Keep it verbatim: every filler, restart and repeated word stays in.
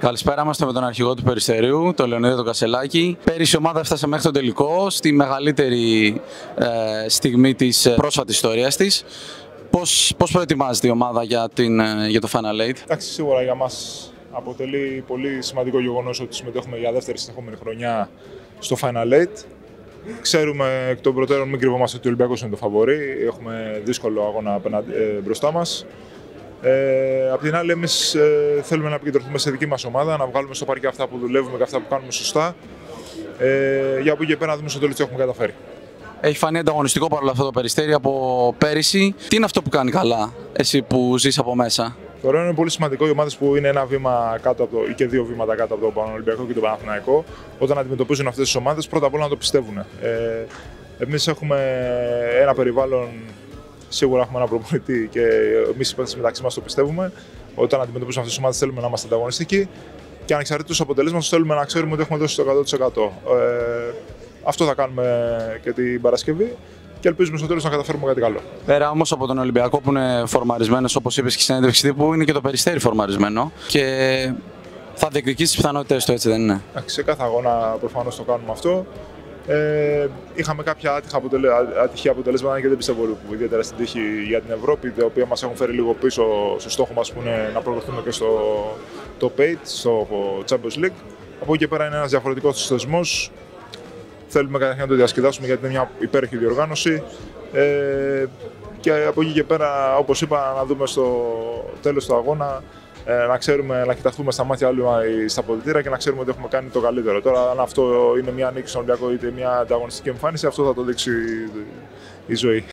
Καλησπέρα, είμαστε με τον αρχηγό του Περιστερίου, τον Λεωνίδα τον Κασελάκη. Πέρυσι η ομάδα έφτασε μέχρι τον τελικό, στη μεγαλύτερη ε, στιγμή της πρόσφατης ιστορίας της. Πώς, πώς προετοιμάζεται η ομάδα για, την, για το Final Eight? Εντάξει, σίγουρα για μας αποτελεί πολύ σημαντικό γεγονός ότι συμμετέχουμε για δεύτερη συνεχόμενη χρονιά στο Final Eight. Ξέρουμε εκ των προτέρων, μην κρυβόμαστε ότι ο Ολυμπιακός είναι το φαβορί. Έχουμε δύσκολο αγώνα ε, μπροστά μας. Ε, απ' την άλλη, εμείς ε, θέλουμε να επικεντρωθούμε σε δική μας ομάδα, να βγάλουμε στο παρκέ αυτά που δουλεύουμε και αυτά που κάνουμε σωστά. Ε, για από εκεί και πέρα να δούμε στο τέλος τι έχουμε καταφέρει. Έχει φανεί ανταγωνιστικό παρόλο αυτό το Περιστέρι από πέρυσι. Τι είναι αυτό που κάνει καλά, εσύ που ζεις από μέσα? Θεωρώ είναι πολύ σημαντικό οι ομάδες που είναι ένα βήμα κάτω από το, ή και δύο βήματα κάτω από τον Ολυμπιακό και τον Παναθηναϊκό, όταν αντιμετωπίζουν αυτές τις ομάδες, πρώτα απ' όλα να το πιστεύουν. Ε, εμείς έχουμε ένα περιβάλλον, σίγουρα έχουμε ένα προπονητή και εμείς μεταξύ μας το πιστεύουμε. Όταν αντιμετωπίζουμε αυτές τις ομάδες, θέλουμε να είμαστε ανταγωνιστικοί και ανεξαρτήτως του αποτελέσματος, θέλουμε να ξέρουμε ότι έχουμε δώσει το εκατό τοις εκατό. Ε, αυτό θα κάνουμε και την Παρασκευή. Και ελπίζουμε στο τέλος να καταφέρουμε κάτι καλό. Πέρα όμως από τον Ολυμπιακό που είναι φορμαρισμένος, όπως είπες και στην συνέντευξη τύπου, είναι και το Περιστέρι φορμαρισμένο και θα διεκδικήσει τις πιθανότητες του, έτσι δεν είναι? Σε κάθε αγώνα προφανώς το κάνουμε αυτό. Ε, είχαμε κάποια άτυχα αποτελε... ατυχή αποτελέσματα και δεν πιστεύω ιδιαίτερα στην τύχη για την Ευρώπη, τα οποία μας έχουν φέρει λίγο πίσω στο στόχο μας που είναι να προχωρήσουμε και στο top οκτώ, στο Champions League. Από εκεί και πέρα είναι ένας διαφορετικός θεσμός. Θέλουμε καταρχήν να το διασκεδάσουμε γιατί είναι μια υπέροχη διοργάνωση. Ε, και από εκεί και πέρα, όπως είπα, να δούμε στο τέλος του αγώνα, ε, να ξέρουμε, να κοιταχθούμε στα μάτια όλοι στα αποδυτήρια και να ξέρουμε ότι έχουμε κάνει το καλύτερο. Τώρα, αν αυτό είναι μια νίκη στον Ολυμπιακό είτε μια ανταγωνιστική εμφάνιση, αυτό θα το δείξει η ζωή.